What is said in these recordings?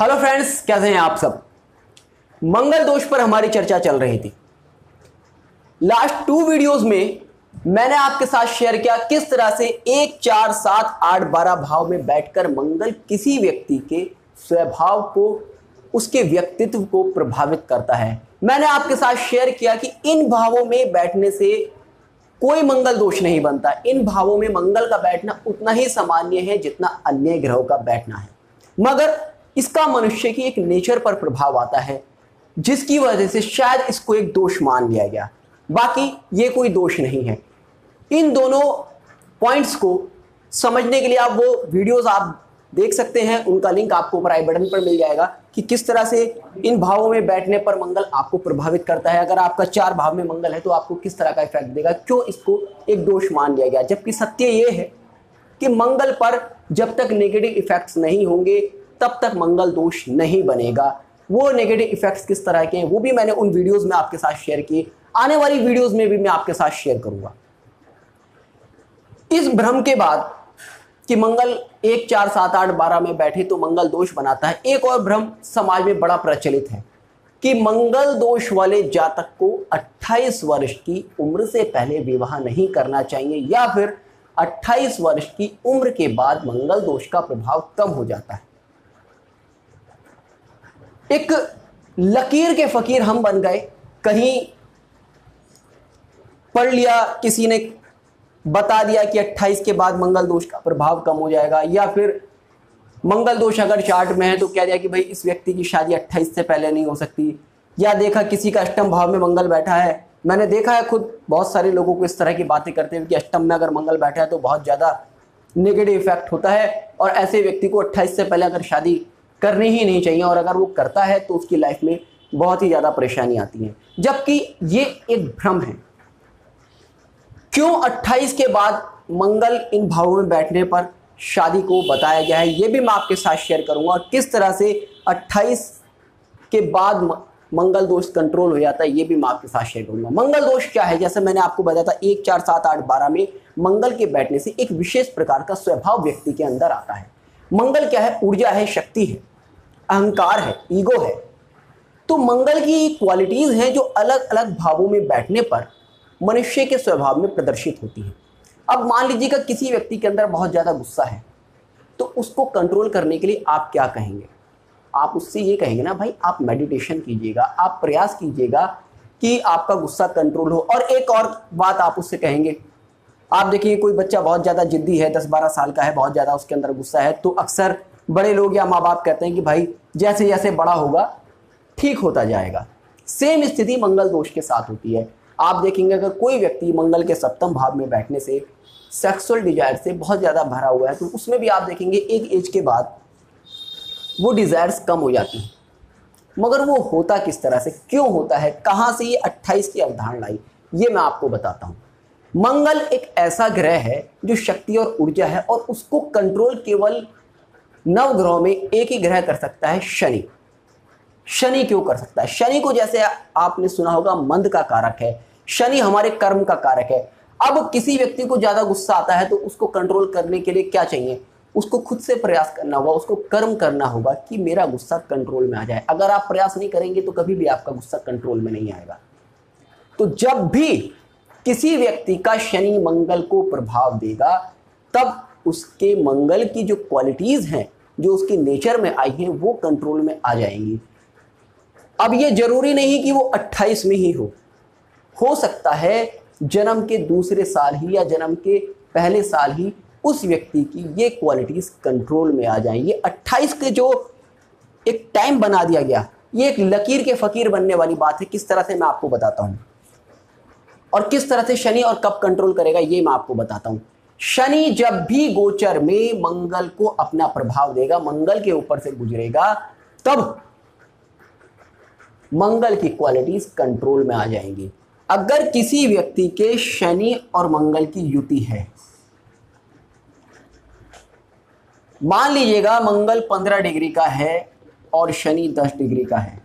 Hello friends, कैसे हैं आप सब। मंगल दोष पर हमारी चर्चा चल रही थी। लास्ट 2 वीडियोस में मैंने आपके साथ शेयर किया किस तरह से 1, 4, 7, 8, 12 भाव में बैठकर मंगल किसी व्यक्ति के स्वभाव को, उसके व्यक्तित्व को प्रभावित करता है। मैंने आपके साथ शेयर किया कि इन भावों में बैठने से कोई मंगल दोष नहीं बनता। इन भावों में मंगल का बैठना उतना ही सामान्य है जितना अन्य ग्रहों का बैठना है, मगर इसका मनुष्य की एक नेचर पर प्रभाव आता है जिसकी वजह से शायद इसको एक दोष मान लिया गया। बाकी ये कोई दोष नहीं है। इन दोनों पॉइंट्स को समझने के लिए आप वो वीडियोस आप देख सकते हैं, उनका लिंक आपको ऊपर आई बटन पर मिल जाएगा कि किस तरह से इन भावों में बैठने पर मंगल आपको प्रभावित करता है। अगर आपका 4 भाव में मंगल है तो आपको किस तरह का इफेक्ट देगा, क्यों इसको एक दोष मान लिया गया। जबकि सत्य ये है कि मंगल पर जब तक नेगेटिव इफेक्ट्स नहीं होंगे तब तक मंगल दोष नहीं बनेगा। वो नेगेटिव इफेक्ट्स किस तरह के हैं वो भी मैंने उन वीडियोस में आपके साथ शेयर किए, आने वाली वीडियोस में भी मैं आपके साथ शेयर करूंगा। इस भ्रम के बाद कि मंगल 1, 4, 7, 8, 12 में बैठे तो मंगल दोष बनाता है, एक और भ्रम समाज में बड़ा प्रचलित है कि मंगल दोष वाले जातक को 28 वर्ष की उम्र से पहले विवाह नहीं करना चाहिए या फिर 28 वर्ष की उम्र के बाद मंगल दोष का प्रभाव कम हो जाता है। एक लकीर के फकीर हम बन गए, कहीं पढ़ लिया, किसी ने बता दिया कि 28 के बाद मंगल दोष का प्रभाव कम हो जाएगा, या फिर मंगल दोष अगर चार्ट में है तो कह दिया कि भाई इस व्यक्ति की शादी 28 से पहले नहीं हो सकती, या देखा किसी का अष्टम भाव में मंगल बैठा है। मैंने देखा है खुद बहुत सारे लोगों को इस तरह की बातें करते हुए कि अष्टम में अगर मंगल बैठा है तो बहुत ज़्यादा नेगेटिव इफेक्ट होता है और ऐसे व्यक्ति को 28 से पहले अगर शादी करनी ही नहीं चाहिए, और अगर वो करता है तो उसकी लाइफ में बहुत ही ज़्यादा परेशानी आती है। जबकि ये एक भ्रम है। क्यों 28 के बाद मंगल इन भावों में बैठने पर शादी को बताया गया है ये भी मैं आपके साथ शेयर करूंगा, और किस तरह से 28 के बाद मंगल दोष कंट्रोल हो जाता है ये भी मैं आपके साथ शेयर करूंगा। मंगल दोष क्या है, जैसे मैंने आपको बताया था 1, 4, 7, 8, 12 में मंगल के बैठने से एक विशेष प्रकार का स्वभाव व्यक्ति के अंदर आता है। मंगल क्या है, ऊर्जा है, शक्ति है, अहंकार है, ईगो है। तो मंगल की क्वालिटीज हैं जो अलग अलग भावों में बैठने पर मनुष्य के स्वभाव में प्रदर्शित होती हैं। अब मान लीजिएगा किसी व्यक्ति के अंदर बहुत ज़्यादा गुस्सा है तो उसको कंट्रोल करने के लिए आप क्या कहेंगे? आप उससे ये कहेंगे ना, भाई आप मेडिटेशन कीजिएगा, आप प्रयास कीजिएगा कि आपका गुस्सा कंट्रोल हो। और एक और बात आप उससे कहेंगे, आप देखिए कोई बच्चा बहुत ज़्यादा जिद्दी है, 10-12 साल का है, बहुत ज़्यादा उसके अंदर गुस्सा है, तो अक्सर बड़े लोग या माँ बाप कहते हैं कि भाई जैसे जैसे बड़ा होगा ठीक होता जाएगा। सेम स्थिति मंगल दोष के साथ होती है। आप देखेंगे अगर कोई व्यक्ति मंगल के सप्तम भाव में बैठने से सेक्सुअल डिजायर से बहुत ज़्यादा भरा हुआ है तो उसमें भी आप देखेंगे एक एज के बाद वो डिज़ायर्स कम हो जाती हैं। मगर वो होता किस तरह से, क्यों होता है, कहाँ से ये 28 की अवधारणा आई, ये मैं आपको बताता हूँ। मंगल एक ऐसा ग्रह है जो शक्ति और ऊर्जा है, और उसको कंट्रोल केवल 9 ग्रहों में एक ही ग्रह कर सकता है, शनि। शनि क्यों कर सकता है? शनि को जैसे आपने सुना होगा मंद का कारक है, शनि हमारे कर्म का कारक है। अब किसी व्यक्ति को ज्यादा गुस्सा आता है तो उसको कंट्रोल करने के लिए क्या चाहिए? उसको खुद से प्रयास करना होगा, उसको कर्म करना होगा कि मेरा गुस्सा कंट्रोल में आ जाए। अगर आप प्रयास नहीं करेंगे तो कभी भी आपका गुस्सा कंट्रोल में नहीं आएगा। तो जब भी किसी व्यक्ति का शनि मंगल को प्रभाव देगा तब उसके मंगल की जो क्वालिटीज हैं, जो उसके नेचर में आई हैं, वो कंट्रोल में आ जाएंगी। अब ये जरूरी नहीं कि वो 28 में ही हो सकता है जन्म के दूसरे साल ही या जन्म के पहले साल ही उस व्यक्ति की ये क्वालिटीज कंट्रोल में आ जाएं। ये 28 के जो एक टाइम बना दिया गया, ये एक लकीर के फकीर बनने वाली बात है। किस तरह से मैं आपको बताता हूं, और किस तरह से शनि और कब कंट्रोल करेगा ये मैं आपको बताता हूं। शनि जब भी गोचर में मंगल को अपना प्रभाव देगा, मंगल के ऊपर से गुजरेगा, तब मंगल की क्वालिटीज कंट्रोल में आ जाएंगी। अगर किसी व्यक्ति के शनि और मंगल की युति है, मान लीजिएगा मंगल 15 डिग्री का है और शनि 10 डिग्री का है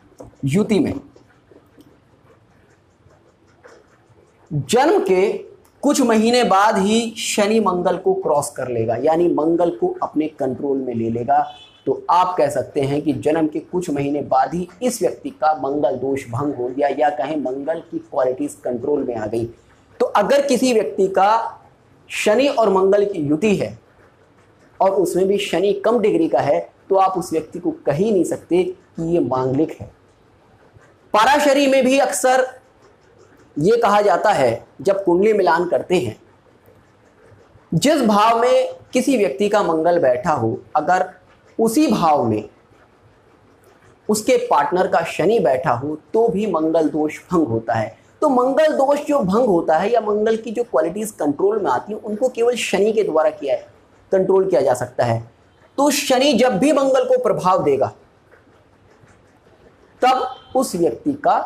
युति में, जन्म के कुछ महीने बाद ही शनि मंगल को क्रॉस कर लेगा, यानी मंगल को अपने कंट्रोल में ले लेगा। तो आप कह सकते हैं कि जन्म के कुछ महीने बाद ही इस व्यक्ति का मंगल दोष भंग हो गया, या कहें मंगल की क्वालिटीज कंट्रोल में आ गई। तो अगर किसी व्यक्ति का शनि और मंगल की युति है और उसमें भी शनि कम डिग्री का है, तो आप उस व्यक्ति को कह ही नहीं सकते कि ये मांगलिक है। पराशरी में भी अक्सर ये कहा जाता है, जब कुंडली मिलान करते हैं, जिस भाव में किसी व्यक्ति का मंगल बैठा हो, अगर उसी भाव में उसके पार्टनर का शनि बैठा हो तो भी मंगल दोष भंग होता है। तो मंगल दोष जो भंग होता है, या मंगल की जो क्वालिटीज कंट्रोल में आती हैं, उनको केवल शनि के द्वारा कंट्रोल किया जा सकता है। तो शनि जब भी मंगल को प्रभाव देगा, तब उस व्यक्ति का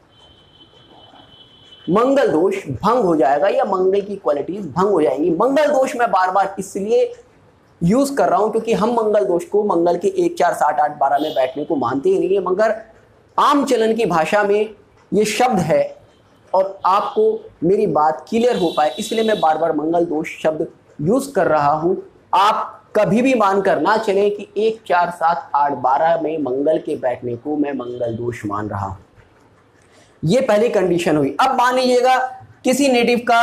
मंगल दोष भंग हो जाएगा, या मंगल की क्वालिटीज भंग हो जाएंगी। मंगल दोष मैं बार बार इसलिए यूज कर रहा हूं क्योंकि हम मंगल दोष को मंगल के 1 4 7 8 12 में बैठने को मानते ही नहीं है, मगर आम चलन की भाषा में ये शब्द है और आपको मेरी बात क्लियर हो पाए, इसलिए मैं बार बार मंगल दोष शब्द यूज कर रहा हूं। आप कभी भी मानकर ना चलें कि 1 4 7 8 12 में मंगल के बैठने को मैं मंगल दोष मान रहा हूं। ये पहली कंडीशन हुई। अब मान लीजिएगा किसी नेटिव का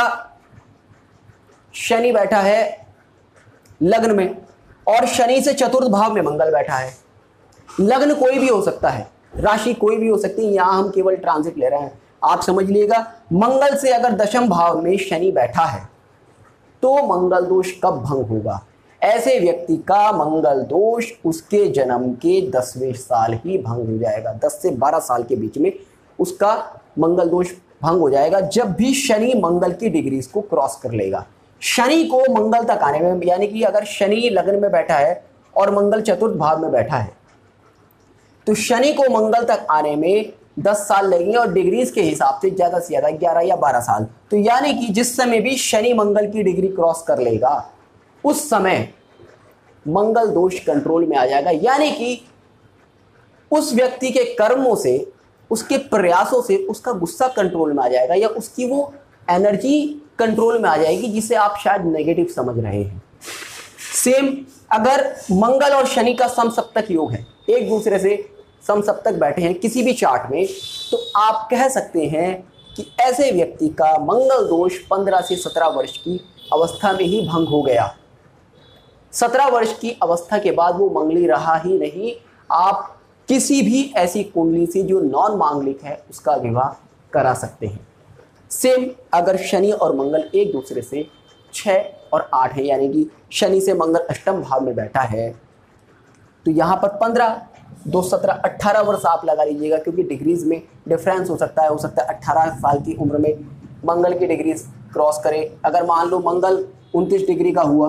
शनि बैठा है लग्न में, और शनि से चतुर्थ भाव में मंगल बैठा है। लग्न कोई भी हो सकता है, राशि कोई भी हो सकती है, यहां हम केवल ट्रांजिट ले रहे हैं। आप समझ लीजिएगा, मंगल से अगर दशम भाव में शनि बैठा है तो मंगल दोष कब भंग होगा? ऐसे व्यक्ति का मंगल दोष उसके जन्म के 10वें साल ही भंग हो जाएगा। 10 से 12 साल के बीच में उसका मंगल दोष भंग हो जाएगा, जब भी शनि मंगल की डिग्रीज को क्रॉस कर लेगा। शनि को मंगल तक आने में, यानी कि अगर शनि लग्न में बैठा है और मंगल चतुर्थ भाव में बैठा है, तो शनि को मंगल तक आने में 10 साल लगेंगे, और डिग्रीज के हिसाब से ज़्यादा से ज़्यादा 11 या 12 साल। तो यानी कि जिस समय भी शनि मंगल की डिग्री क्रॉस कर लेगा, उस समय मंगल दोष कंट्रोल में आ जाएगा। यानी कि उस व्यक्ति के कर्मों से, उसके प्रयासों से उसका गुस्सा कंट्रोल में आ जाएगा, या उसकी वो एनर्जी कंट्रोल में आ जाएगी जिसे आप शायद नेगेटिव समझ रहे हैं। सेम अगर मंगल और शनि का समसप्तक योग है, एक दूसरे से समसप्तक बैठे हैं किसी भी चार्ट में, तो आप कह सकते हैं कि ऐसे व्यक्ति का मंगल दोष 15 से 17 वर्ष की अवस्था में ही भंग हो गया। 17 वर्ष की अवस्था के बाद वो मंगली रहा ही नहीं। आप किसी भी ऐसी कुंडली से जो नॉन मांगलिक है उसका विवाह करा सकते हैं। सेम अगर शनि और मंगल एक दूसरे से 6 और 8 है, यानी कि शनि से मंगल अष्टम भाव में बैठा है, तो यहाँ पर 15 2 17 18 वर्ष आप लगा लीजिएगा, क्योंकि डिग्रीज में डिफरेंस हो सकता है 18 साल की उम्र में मंगल की डिग्रीज क्रॉस करे। अगर मान लो मंगल 29 डिग्री का हुआ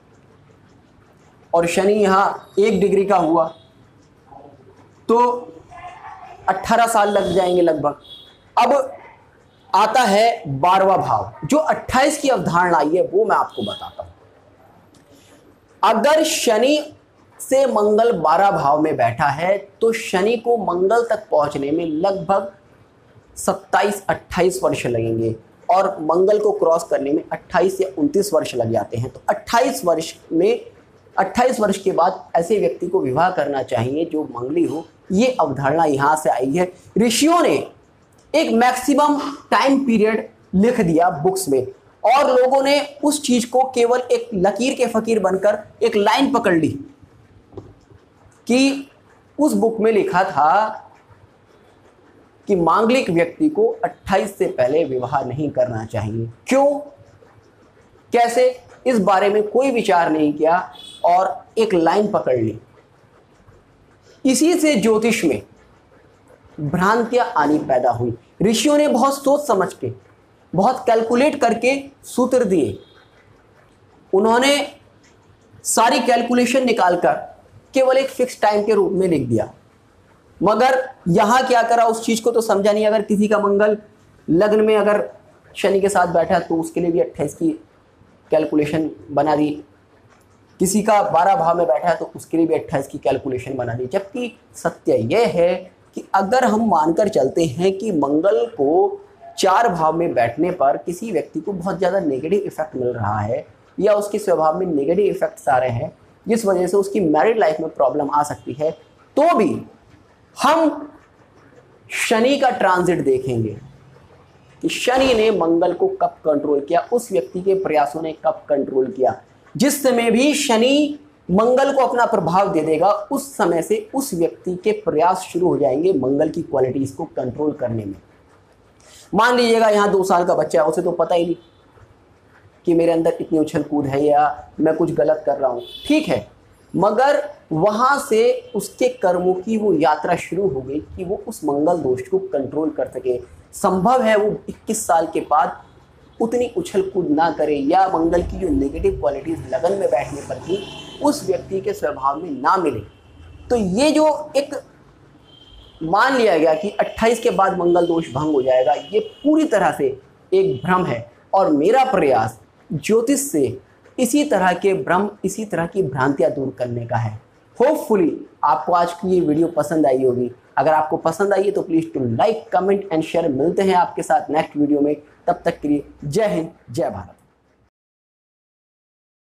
और शनि यहाँ 1 डिग्री का हुआ, तो 18 साल लग जाएंगे लगभग। अब आता है 12वां भाव, जो 28 की अवधारणा आई है वो मैं आपको बताता हूं। अगर शनि से मंगल 12 भाव में बैठा है, तो शनि को मंगल तक पहुंचने में लगभग 27-28 वर्ष लगेंगे, और मंगल को क्रॉस करने में 28 या 29 वर्ष लग जाते हैं। तो 28 वर्ष के बाद ऐसे व्यक्ति को विवाह करना चाहिए जो मंगली हो। ये अवधारणा यहाँ से आई है। ऋषियों ने एक मैक्सिमम टाइम पीरियड लिख दिया बुक्स में, और लोगों ने उस चीज को केवल एक लकीर के फकीर बनकर एक लाइन पकड़ ली कि उस बुक में लिखा था कि मांगलिक व्यक्ति को 28 से पहले विवाह नहीं करना चाहिए। क्यों, कैसे, इस बारे में कोई विचार नहीं किया और एक लाइन पकड़ ली। इसी से ज्योतिष में भ्रांतियां आनी पैदा हुई। ऋषियों ने बहुत सोच समझ के, बहुत कैलकुलेट करके सूत्र दिए। उन्होंने सारी कैलकुलेशन निकालकर केवल एक फिक्स टाइम के रूप में लिख दिया, मगर यहां क्या करा उस चीज को तो समझा नहीं। अगर किसी का मंगल लग्न में अगर शनि के साथ बैठा तो उसके लिए भी 28 की कैलकुलेशन बना दी, किसी का 12 भाव में बैठा है तो उसके लिए भी 28 की कैलकुलेशन बना दी। जबकि सत्य यह है कि अगर हम मानकर चलते हैं कि मंगल को 4 भाव में बैठने पर किसी व्यक्ति को बहुत ज़्यादा नेगेटिव इफेक्ट मिल रहा है या उसके स्वभाव में नेगेटिव इफेक्ट्स आ रहे हैं जिस वजह से उसकी मैरिड लाइफ में प्रॉब्लम आ सकती है, तो भी हम शनि का ट्रांजिट देखेंगे कि शनि ने मंगल को कब कंट्रोल किया, उस व्यक्ति के प्रयासों ने कब कंट्रोल किया। जिस समय भी शनि मंगल को अपना प्रभाव दे देगा उस समय से उस व्यक्ति के प्रयास शुरू हो जाएंगे मंगल की क्वालिटीज को कंट्रोल करने में। मान लीजिएगा यहाँ 2 साल का बच्चा है, उसे तो पता ही नहीं कि मेरे अंदर इतनी उछल कूद है या मैं कुछ गलत कर रहा हूँ, ठीक है, मगर वहाँ से उसके कर्मों की वो यात्रा शुरू हो गई कि वो उस मंगल दोष को कंट्रोल कर सके। संभव है वो 21 साल के बाद उतनी उछल कूद ना करे या मंगल की जो नेगेटिव क्वालिटीज़ लगन में बैठने पर भी उस व्यक्ति के स्वभाव में ना मिले। तो ये जो एक मान लिया गया कि 28 के बाद मंगल दोष भंग हो जाएगा, ये पूरी तरह से एक भ्रम है और मेरा प्रयास ज्योतिष से इसी तरह के भ्रम, इसी तरह की भ्रांतियां दूर करने का है। होपफुली आपको आज की ये वीडियो पसंद आई होगी। अगर आपको पसंद आई है तो please to like, comment and share. मिलते हैं आपके साथ नेक्स्ट वीडियो में, तब तक के लिए जय हिंद, जय भारत।